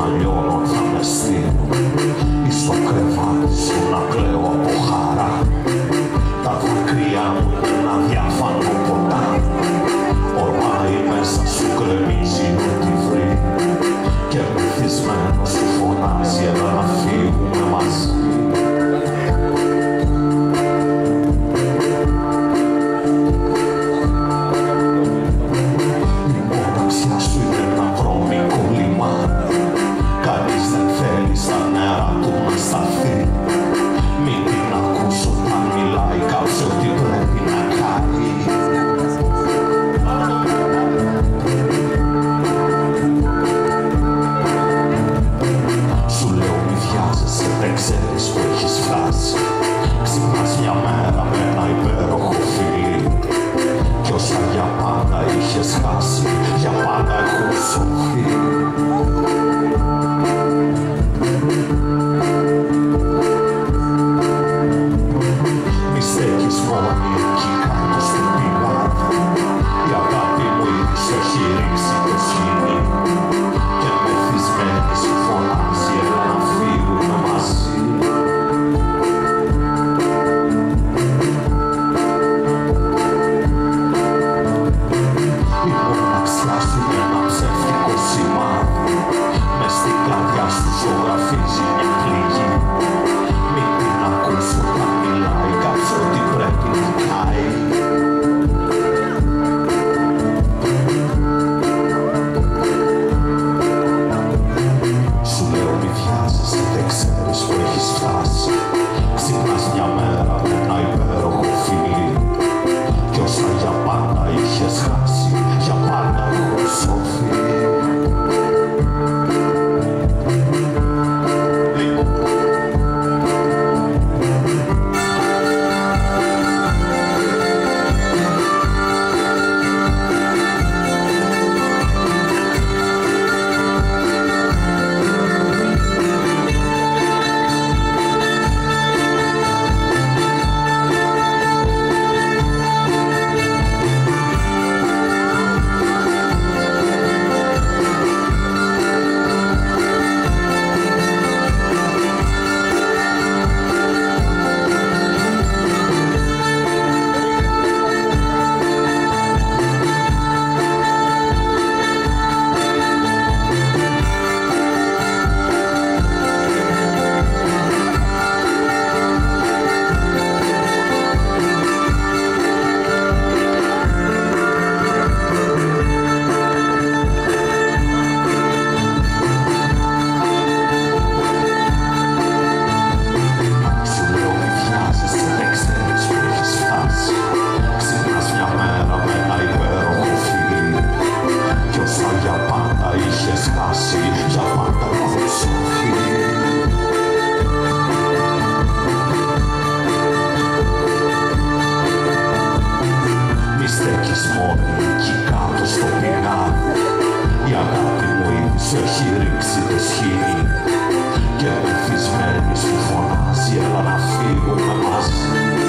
λιώνω θα με στείλω ή στο κρεβάτι σου να κλαίω από χαρά. Τα δάκρυά μου είναι ένα διάφανο ποτάμι, ορμάει μέσα σου, γκρεμίζει ό,τι βρει και μεθυσμένο σου φωνάζει έλα να φύγουμε μαζί. Μην την ακούσω όταν μιλάει, κάψε ό,τι πρέπει να κάνει. Σου λέω μη βιάζεσαι, δεν ξέρεις που έχεις φτάσει. Ξυπνάς μια μέρα με ένα υπέροχο φιλί κι όσα για πάντα είχες χάσει, για πάντα έχουν σωθεί. Ζωγραφίζει μια πληγή. Μην την ακούσω όταν μιλάει, κάψε ό,τι πρέπει να κάνει. Σου λέω μη βιάζεσαι, δεν ξέρεις που έχεις φτάσει. Ξυπνάς μια μέρα με ένα υπέροχο φιλί κι όσα για πάντα είχες χάσει, για πάντα έχουν σωθεί. Για πάντα έχουν σωθεί. Μη στέκεις μόνη εκεί κάτω στο πηγάδι, η αγάπη μου ήδη σου έχει ρίξει το σχοινί και μεθυσμένη σου φωνάζει έλα να φύγουμε μαζί.